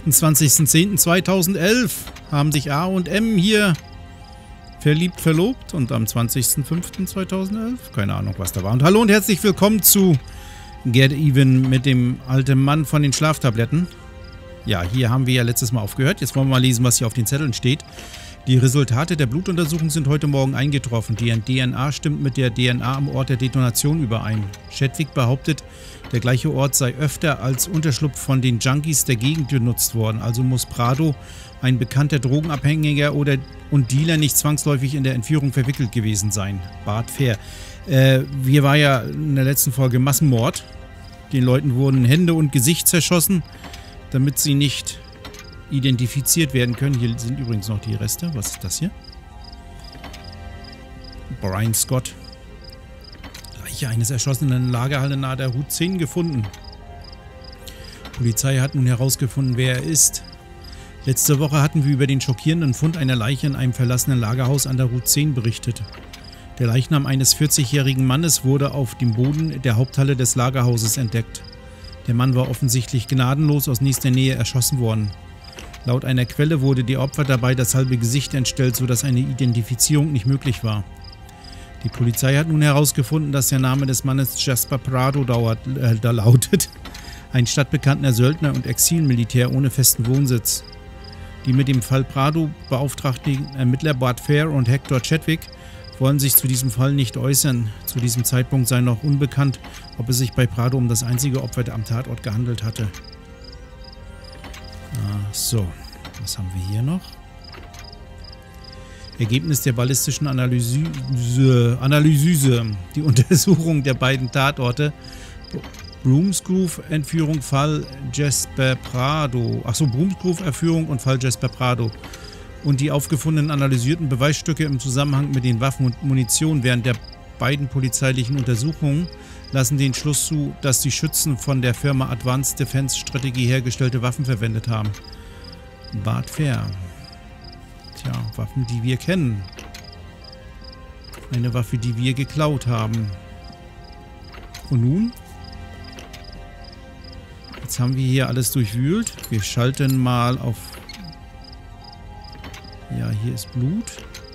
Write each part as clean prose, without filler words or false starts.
28.10.2011 haben sich A und M hier verliebt, verlobt und am 20.05.2011, keine Ahnung, was da war. Und hallo und herzlich willkommen zu Get Even mit dem alten Mann von den Schlaftabletten. Ja, hier haben wir ja letztes Mal aufgehört. Jetzt wollen wir mal lesen, was hier auf den Zetteln steht. Die Resultate der Blutuntersuchung sind heute Morgen eingetroffen. Die DNA stimmt mit der DNA am Ort der Detonation überein. Chadwick behauptet, der gleiche Ort sei öfter als Unterschlupf von den Junkies der Gegend genutzt worden. Also muss Prado, ein bekannter Drogenabhängiger und Dealer, nicht zwangsläufig in der Entführung verwickelt gewesen sein. Bart Fair. Hier war ja in der letzten Folge Massenmord. Den Leuten wurden Hände und Gesicht zerschossen, damit sie nicht identifiziert werden können. Hier sind übrigens noch die Reste. Was ist das hier? Brian Scott. Leiche eines Erschossenen in Lagerhalle nahe der Route 10 gefunden. Die Polizei hat nun herausgefunden, wer er ist. Letzte Woche hatten wir über den schockierenden Fund einer Leiche in einem verlassenen Lagerhaus an der Route 10 berichtet. Der Leichnam eines 40-jährigen Mannes wurde auf dem Boden der Haupthalle des Lagerhauses entdeckt. Der Mann war offensichtlich gnadenlos aus nächster Nähe erschossen worden. Laut einer Quelle wurde die Opfer dabei das halbe Gesicht entstellt, sodass eine Identifizierung nicht möglich war. Die Polizei hat nun herausgefunden, dass der Name des Mannes Jasper Prado lautet. Ein stadtbekannter Söldner und Exilmilitär ohne festen Wohnsitz. Die mit dem Fall Prado beauftragten Ermittler Bart Fair und Hector Chadwick wollen sich zu diesem Fall nicht äußern. Zu diesem Zeitpunkt sei noch unbekannt, ob es sich bei Prado um das einzige Opfer am Tatort gehandelt hatte. So, was haben wir hier noch? Ergebnis der ballistischen Analyse. Die Untersuchung der beiden Tatorte. Broomsgrove-Entführung, Fall Jasper Prado. Achso, Broomsgrove-Entführung und Fall Jasper Prado. Und die aufgefundenen analysierten Beweisstücke im Zusammenhang mit den Waffen und Munition während der beiden polizeilichen Untersuchungen lassen den Schluss zu, dass die Schützen von der Firma Advanced Defense Strategie hergestellte Waffen verwendet haben. Bart Fair. Tja, Waffen, die wir kennen. Eine Waffe, die wir geklaut haben. Und nun? Jetzt haben wir hier alles durchwühlt. Wir schalten mal auf... Ja, hier ist Blut.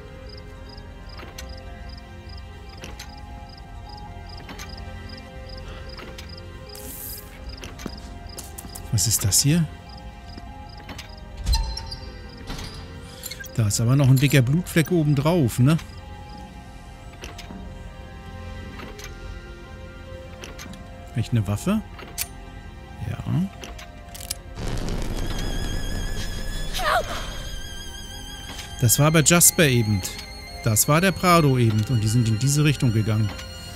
Was ist das hier? Da ist aber noch ein dicker Blutfleck oben drauf, ne? Vielleicht eine Waffe? Ja. Das war aber Jasper eben. Das war der Prado eben. Und die sind in diese Richtung gegangen.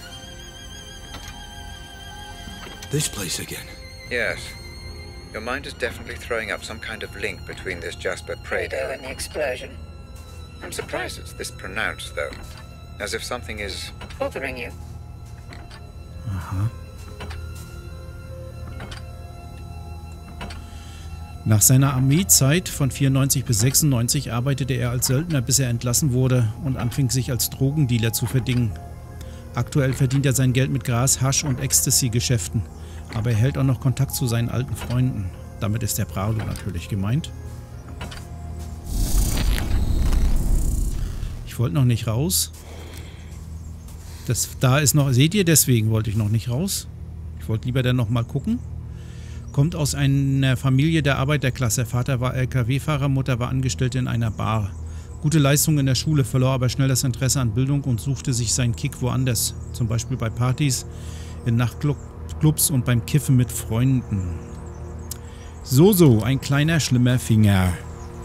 This place again. Yes. Your mind is definitely throwing up some kind of link between this Jasper Prado and the explosion. I'm surprised it's this pronounced, though. As if something is... bothering you. Aha. Nach seiner Armeezeit von 94 bis 96 arbeitete er als Söldner, bis er entlassen wurde und anfing sich als Drogendealer zu verdingen. Aktuell verdient er sein Geld mit Gras, Hasch und Ecstasy-Geschäften. Aber er hält auch noch Kontakt zu seinen alten Freunden. Damit ist der Prado natürlich gemeint. Ich wollte noch nicht raus. Da ist noch... Seht ihr, deswegen wollte ich noch nicht raus. Ich wollte lieber dann noch mal gucken. Kommt aus einer Familie der Arbeiterklasse. Vater war LKW-Fahrer, Mutter war Angestellte in einer Bar. Gute Leistung in der Schule, verlor aber schnell das Interesse an Bildung und suchte sich seinen Kick woanders. Zum Beispiel bei Partys, in Nachtclubs und beim Kiffen mit Freunden. So, ein kleiner, schlimmer Finger.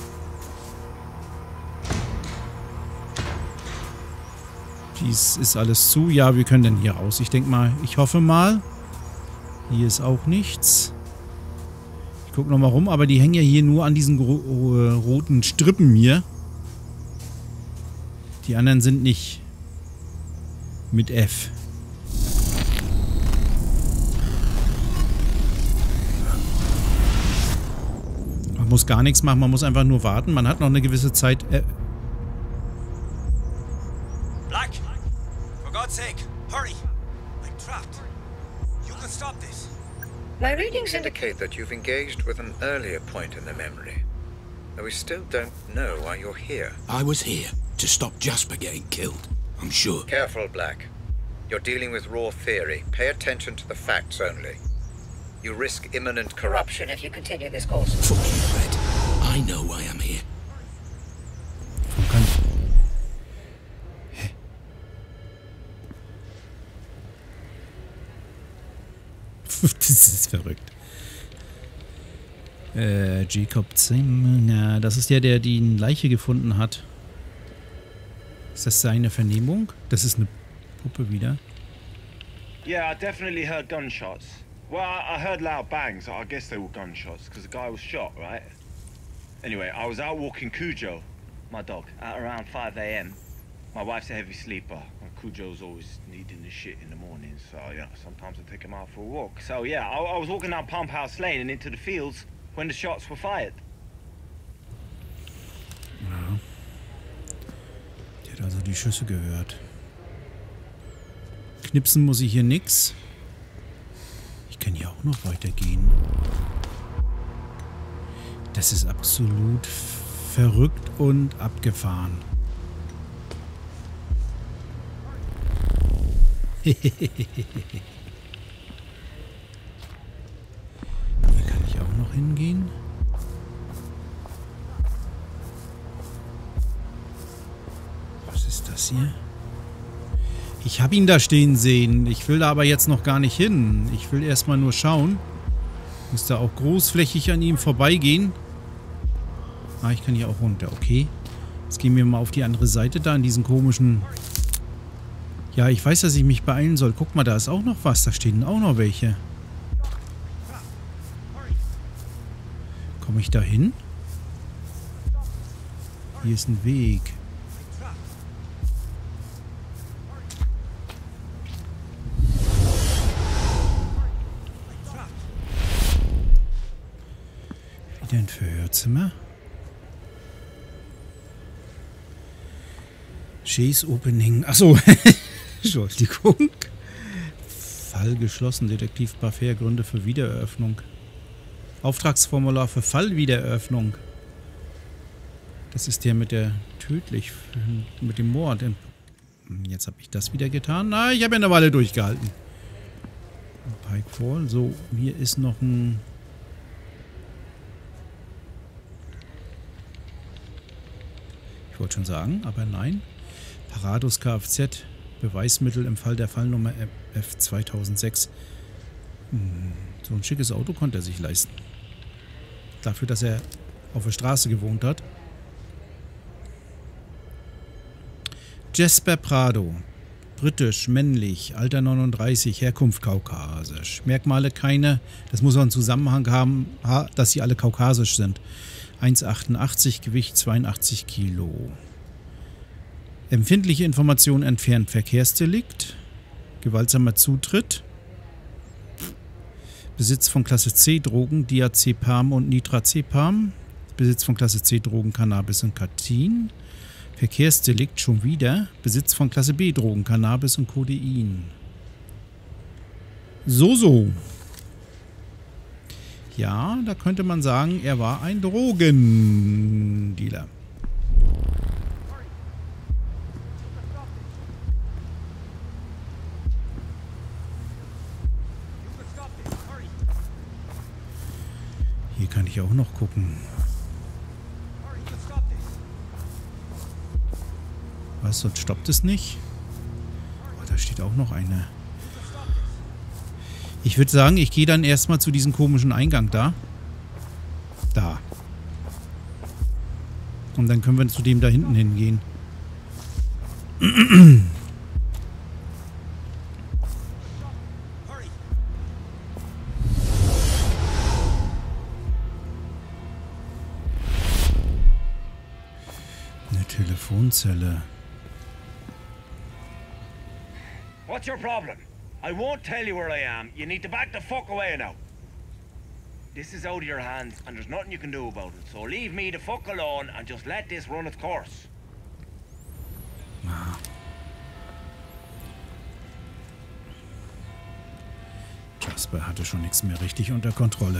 Dies ist alles zu. Ja, wir können denn hier raus. Ich denke mal, ich hoffe mal. Hier ist auch nichts. Ich gucke nochmal rum, aber die hängen ja hier nur an diesen roten Strippen hier. Die anderen sind nicht mit F. Man muss gar nichts machen, man muss einfach nur warten. Man hat noch eine gewisse Zeit. Black, for God's sake, hurry! I'm trapped. You can stop this. My readings indicate that you've engaged with an earlier point in the memory. Though we still don't know why you're here. I was here to stop Jasper getting killed. I'm sure. Careful, Black. You're dealing with raw theory. Pay attention to the facts only. You risk imminent corruption if you continue this course. Fuck you, Red. I know why I'm here. Hä? Das ist verrückt. Jacob Zim, ja, das ist der die Leiche gefunden hat. Ist das seine Vernehmung? Das ist eine Puppe wieder. Yeah, I definitely heard gunshots. Well, I heard loud bangs. I guess they were gunshots because the guy was shot, right? Anyway, I was out walking Cujo, my dog, at around 5 a.m. My wife's a heavy sleeper. Cujo's always needing the shit in the morning, so yeah, sometimes I take him out for a walk. So yeah, I was walking down Pump House Lane and into the fields when the shots were fired. Ja. Der hat also die Schüsse gehört. Knipsen muss ich hier nix. Ich kann hier auch noch weitergehen. Das ist absolut verrückt und abgefahren. Hier kann ich auch noch hingehen. Was ist das hier? Ich habe ihn da stehen sehen. Ich will da aber jetzt noch gar nicht hin. Ich will erstmal nur schauen. Muss da auch großflächig an ihm vorbeigehen. Ah, ich kann hier auch runter. Okay. Jetzt gehen wir mal auf die andere Seite da, in diesen komischen... Ja, ich weiß, dass ich mich beeilen soll. Guck mal, da ist auch noch was. Da stehen auch noch welche. Komme ich da hin? Hier ist ein Weg. Wieder ein Verhörzimmer. Chase Opening. Achso. Entschuldigung. Fall geschlossen. Detektiv Baffer, Gründe für Wiedereröffnung. Auftragsformular für Fallwiedereröffnung. Das ist der mit der mit dem Mord. Jetzt habe ich das wieder getan. Na, ich habe ja eine Weile durchgehalten. Pikefall. So, hier ist noch ein... Ich wollte schon sagen, aber nein. Parados Kfz. Beweismittel im Fall der Fallnummer F 2006. So ein schickes Auto konnte er sich leisten. Dafür, dass er auf der Straße gewohnt hat. Jasper Prado. Britisch, männlich, Alter 39, Herkunft kaukasisch. Merkmale keine, das muss auch einen Zusammenhang haben, dass sie alle kaukasisch sind. 1,88, Gewicht 82 Kilo. Empfindliche Informationen entfernt. Verkehrsdelikt. Gewaltsamer Zutritt. Besitz von Klasse C Drogen, Diazepam und Nitrazepam. Besitz von Klasse C Drogen, Cannabis und Katin. Verkehrsdelikt schon wieder. Besitz von Klasse B Drogen, Cannabis und Codein. So. Ja, da könnte man sagen, er war ein Drogendealer. Hier kann ich auch noch gucken. Was, sonst stoppt es nicht? Oh, da steht auch noch eine. Ich würde sagen, ich gehe dann erstmal zu diesem komischen Eingang da. Da. Und dann können wir zu dem da hinten hingehen. Eine Telefonzelle. What's your problem? I won't tell you where I am. You need to back the fuck away now. This is out of your hands, and there's nothing you can do about it. So leave me the fuck alone and just let this run its course. Jasper hatte schon nichts mehr richtig unter Kontrolle.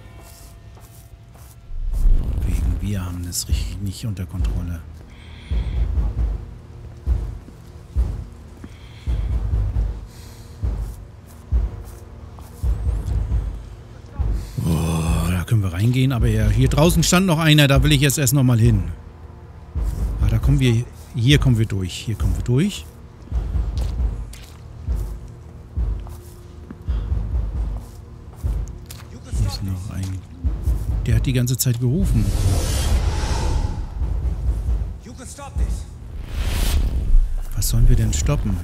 Wegen wir haben es richtig nicht unter Kontrolle. Oh, da können wir reingehen, aber ja, hier draußen stand noch einer, da will ich jetzt erst nochmal hin. Ah, da kommen wir, hier kommen wir durch, hier kommen wir durch. Hier ist noch ein, der hat die ganze Zeit gerufen. Was sollen wir denn stoppen?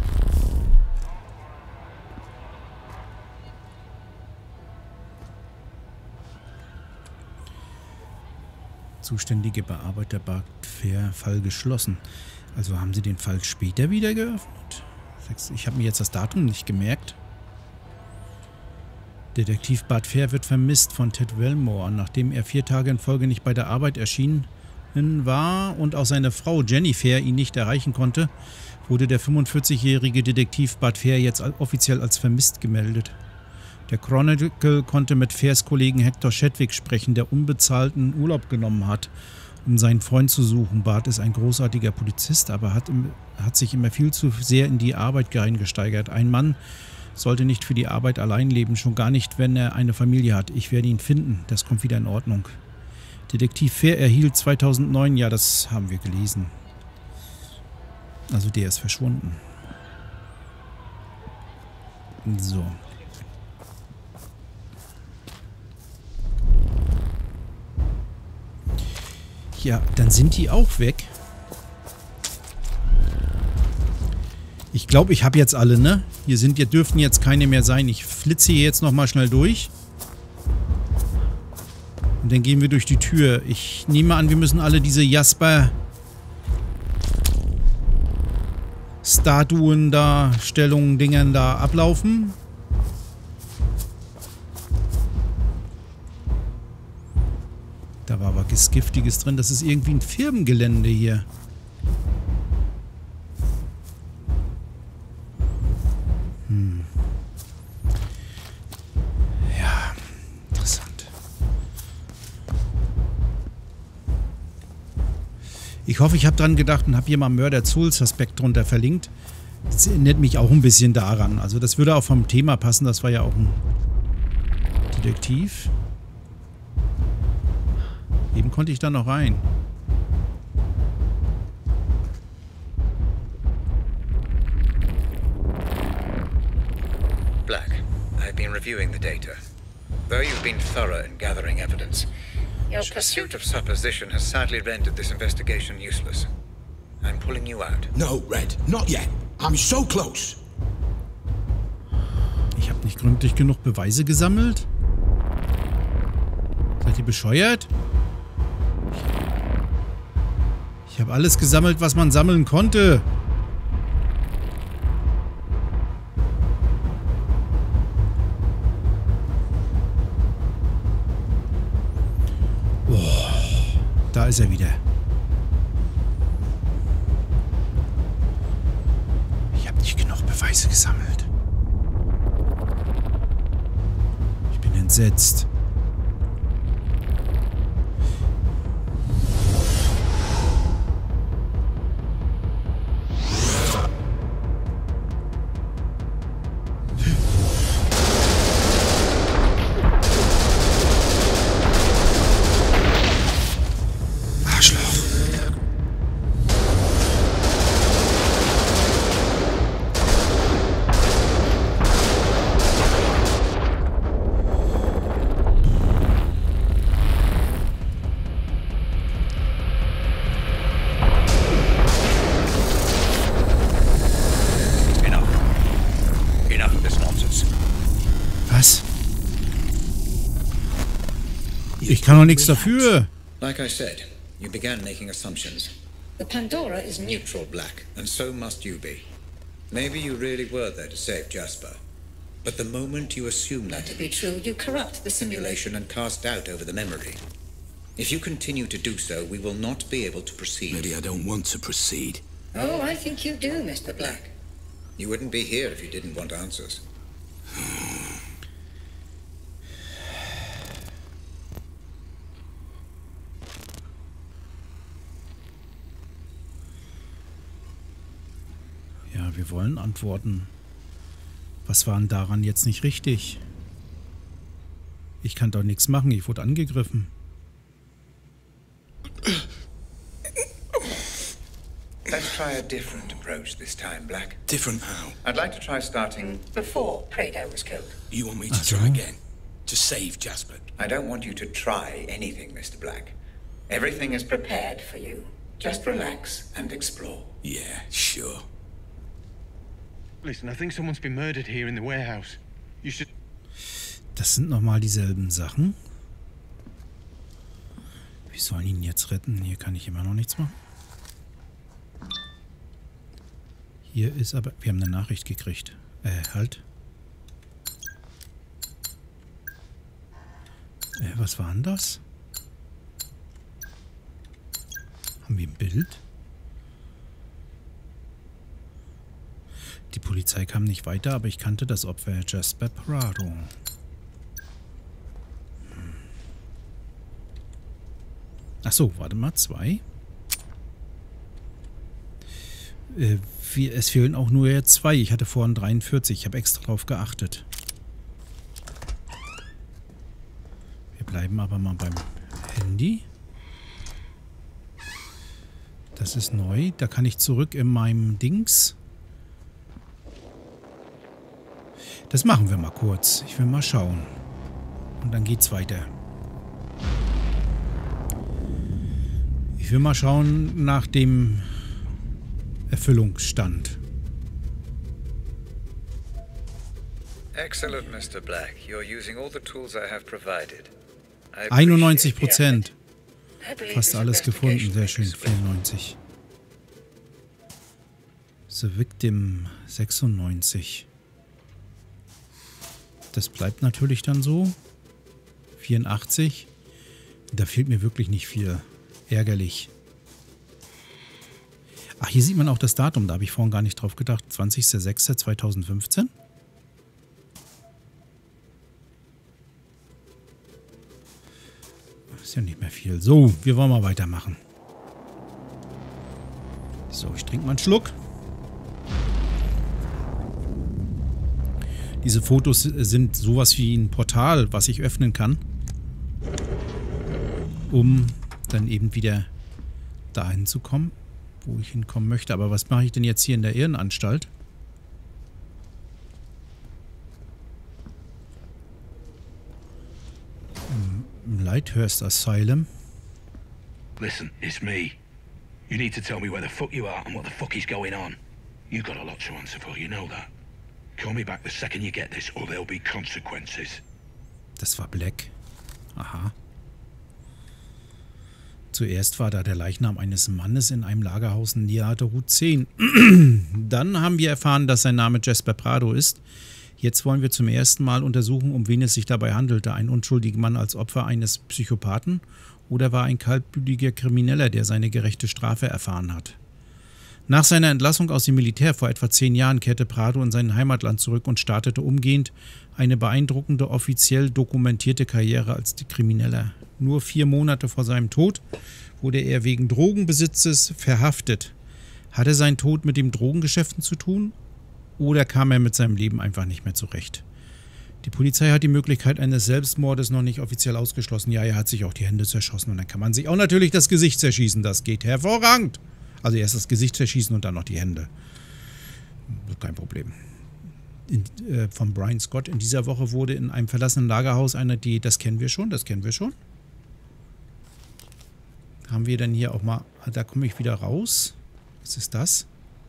Zuständige Bearbeiter Badfair, Fall geschlossen. Also haben sie den Fall später wieder geöffnet? Ich habe mir jetzt das Datum nicht gemerkt. Detektiv Badfair wird vermisst von Ted Wellmore, nachdem er 4 Tage in Folge nicht bei der Arbeit erschienen war und auch seine Frau Jennifer ihn nicht erreichen konnte, wurde der 45-jährige Detektiv Badfair jetzt offiziell als vermisst gemeldet. Der Chronicle konnte mit Fairs Kollegen Hector Chadwick sprechen, der unbezahlten Urlaub genommen hat, um seinen Freund zu suchen. Bart ist ein großartiger Polizist, aber hat sich immer viel zu sehr in die Arbeit reingesteigert. Ein Mann sollte nicht für die Arbeit allein leben, schon gar nicht, wenn er eine Familie hat. Ich werde ihn finden, das kommt wieder in Ordnung. Detektiv Fair erhielt 2009, ja, das haben wir gelesen. Also der ist verschwunden. So. Ja, dann sind die auch weg. Ich glaube, ich habe jetzt alle, ne? Hier dürften jetzt keine mehr sein. Ich flitze hier jetzt nochmal schnell durch. Und dann gehen wir durch die Tür. Ich nehme an, wir müssen alle diese Jasper-Statuen da, Stellungen, Dingern da ablaufen. Da war aber was Giftiges drin. Das ist irgendwie ein Firmengelände hier. Ja, interessant. Ich hoffe, ich habe dran gedacht und habe hier mal Murder Soul Suspect drunter verlinkt. Das erinnert mich auch ein bisschen daran. Also das würde auch vom Thema passen. Das war ja auch ein Detektiv. Eben konnte ich da noch rein. Black, I've been reviewing the data. Though you've been thorough in gathering evidence, your pursuit of supposition has sadly rendered this investigation useless. I'm pulling you out. No, Red, not yet. I'm so close. Ich habe nicht gründlich genug Beweise gesammelt? Seid ihr bescheuert? Ich habe alles gesammelt, was man sammeln konnte. Oh, da ist er wieder. Ich habe nicht genug Beweise gesammelt. Ich bin entsetzt. Ich kann doch nichts dafür. Like I said, you began making assumptions. The Pandora is neutral, Black, and so must you be. Maybe you really were there to save Jasper. But the moment you assume that to be true, you corrupt the simulation and cast doubt over the memory. If you continue to do so, we will not be able to proceed. Maybe I don't want to proceed. Oh, I think you do, Mr. Black. You wouldn't be here if you didn't want answers. wir wollen Antworten. Was war denn daran jetzt nicht richtig? Ich kann doch nichts machen, ich wurde angegriffen. Let's try a different approach this time, Black. Different how? I'd like to try starting before Prado was killed. You want me to try again? To save Jasper? I don't want you to try anything, Mr. Black. Everything is prepared for you. Just relax and explore. Yeah, sure. Listen, I think someone's been murdered here in the warehouse. You should... Das sind nochmal dieselben Sachen. Wie sollen ihn jetzt retten? Hier kann ich immer noch nichts machen. Hier ist aber... Wir haben eine Nachricht gekriegt. Halt. Was war denn das? Haben wir ein Bild? Die Polizei kam nicht weiter, aber ich kannte das Opfer, Jasper Prado. Achso, warte mal, 2. Es fehlen auch nur jetzt 2. Ich hatte vorhin 43. Ich habe extra drauf geachtet. Wir bleiben aber mal beim Handy. Das ist neu. Da kann ich zurück in meinem Dings. Das machen wir mal kurz. Ich will mal schauen. Und dann geht's weiter. Ich will mal schauen nach dem Erfüllungsstand. Excellent, Mr. Black. You're using all the tools I have provided. 91%. Fast alles gefunden. Sehr schön. 94. The Victim 96. Das bleibt natürlich dann so. 84. Da fehlt mir wirklich nicht viel. Ärgerlich. Ach, hier sieht man auch das Datum. Da habe ich vorhin gar nicht drauf gedacht. 20.06.2015. Ist ja nicht mehr viel. So, wir wollen mal weitermachen. So, ich trinke mal einen Schluck. Diese Fotos sind sowas wie ein Portal, was ich öffnen kann, um dann eben wieder dahin zu kommen, wo ich hinkommen möchte. Aber was mache ich denn jetzt hier in der Irrenanstalt? Im Lighthurst Asylum. Listen, it's me. You need to tell me where the fuck you are and what the fuck is going on. You got a lot to answer for, you know that. Call me back the second you get this or there'll be consequences. Das war Black. Aha. Zuerst war da der Leichnam eines Mannes in einem Lagerhaus nahe der Route 10. Dann haben wir erfahren, dass sein Name Jasper Prado ist. Jetzt wollen wir zum ersten Mal untersuchen, um wen es sich dabei handelte. Ein unschuldiger Mann als Opfer eines Psychopathen oder war ein kaltblütiger Krimineller, der seine gerechte Strafe erfahren hat. Nach seiner Entlassung aus dem Militär vor etwa 10 Jahren kehrte Prado in sein Heimatland zurück und startete umgehend eine beeindruckende, offiziell dokumentierte Karriere als Krimineller. Nur 4 Monate vor seinem Tod wurde er wegen Drogenbesitzes verhaftet. Hatte sein Tod mit dem Drogengeschäften zu tun oder kam er mit seinem Leben einfach nicht mehr zurecht? Die Polizei hat die Möglichkeit eines Selbstmordes noch nicht offiziell ausgeschlossen. Ja, er hat sich auch die Hände zerschossen und dann kann man sich auch natürlich das Gesicht zerschießen. Das geht hervorragend. Also erst das Gesicht zerschießen und dann noch die Hände. Kein Problem. Von Brian Scott in dieser Woche wurde in einem verlassenen Lagerhaus das kennen wir schon. Haben wir dann hier auch mal, da komme ich wieder raus. Was ist das?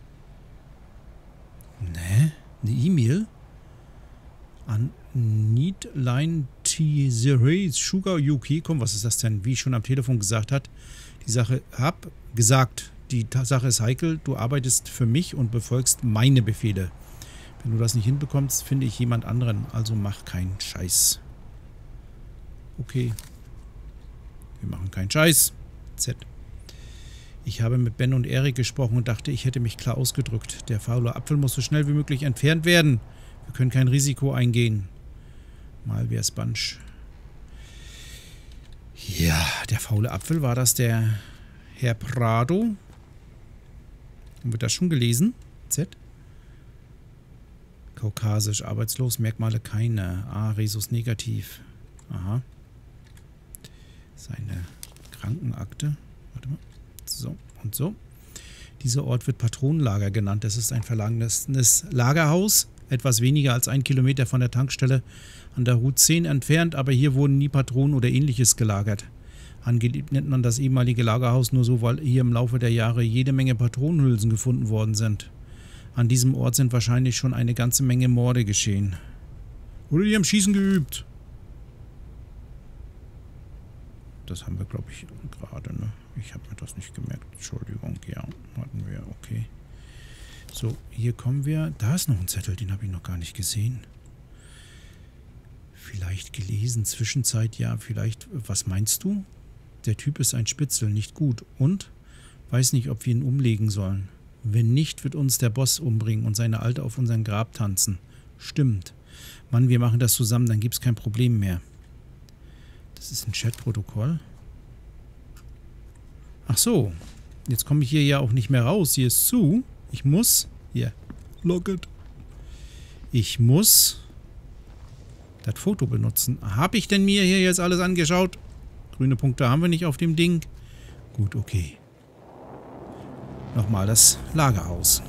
Ne? Eine E-Mail? An Needline T0 Sugar Yuki. Komm, was ist das denn? Wie ich schon am Telefon gesagt hat, die Sache die Sache ist heikel, du arbeitest für mich und befolgst meine Befehle. Wenn du das nicht hinbekommst, finde ich jemand anderen. Also mach keinen Scheiß. Okay. Wir machen keinen Scheiß. Z. Ich habe mit Ben und Erik gesprochen und dachte, ich hätte mich klar ausgedrückt. Der faule Apfel muss so schnell wie möglich entfernt werden. Wir können kein Risiko eingehen. Malware's Bunch. Ja, der faule Apfel, war das der Herr Prado? Haben wir das schon gelesen? Z? Kaukasisch, arbeitslos, Merkmale keine. Ah, Resus negativ. Aha. Seine Krankenakte. Warte mal. So und so. Dieser Ort wird Patronenlager genannt. Es ist ein verlagenes Lagerhaus, etwas weniger als 1 Kilometer von der Tankstelle an der Route 10 entfernt, aber hier wurden nie Patronen oder ähnliches gelagert. Angelegt nennt man das ehemalige Lagerhaus nur so, weil hier im Laufe der Jahre jede Menge Patronenhülsen gefunden worden sind. An diesem Ort sind wahrscheinlich schon eine ganze Menge Morde geschehen. Oder die haben Schießen geübt. Das haben wir, glaube ich, gerade, ne? Ich habe mir das nicht gemerkt. Entschuldigung, ja, hatten wir, okay. So, hier kommen wir. Da ist noch ein Zettel, den habe ich noch gar nicht gesehen. Vielleicht gelesen, Zwischenzeit, ja, vielleicht, was meinst du? Der Typ ist ein Spitzel, nicht gut. Und? Weiß nicht, ob wir ihn umlegen sollen. Wenn nicht, wird uns der Boss umbringen und seine Alte auf unseren Grab tanzen. Stimmt. Mann, wir machen das zusammen, dann gibt's kein Problem mehr. Das ist ein Chatprotokoll. Ach so. Jetzt komme ich hier ja auch nicht mehr raus. Hier ist zu. Ich muss... Hier. Lock it. Ich muss... das Foto benutzen. Habe ich denn mir hier jetzt alles angeschaut? Grüne Punkte haben wir nicht auf dem Ding. Gut, okay. Nochmal das Lagerhaus.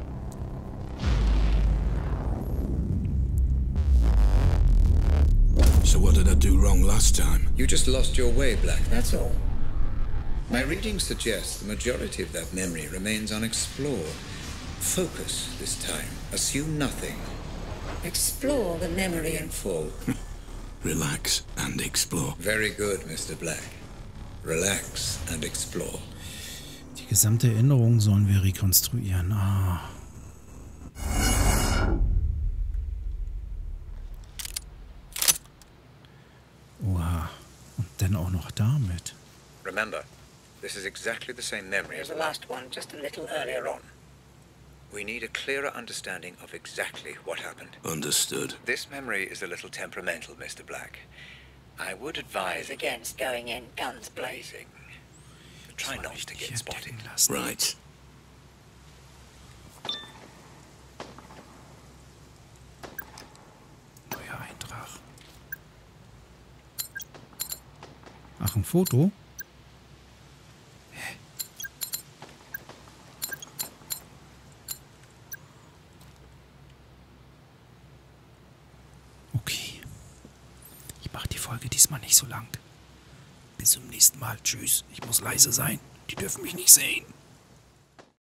So what did I do wrong last time? You just lost your way, Black, that's all. My reading suggests the majority of that memory remains unexplored. Focus this time. Assume nothing. Explore the memory in full. Relax and explore. Very good, Mr. Black. Relax and explore. Die gesamte Erinnerung sollen wir rekonstruieren. Ah. Oha. Und dann auch noch damit. Remember, this is exactly the same memory as the last one, just a little earlier on. We need a clearer understanding of exactly what happened. Understood. This memory is a little temperamental, Mr. Black. I would advise against going in guns blazing. Try not to get spotted. Right. Neuer Eintrag. Ach, ein Foto? Hä? Okay. Ich mache die Folge diesmal nicht so lang. Bis zum nächsten Mal. Tschüss. Ich muss leise sein. Die dürfen mich nicht sehen.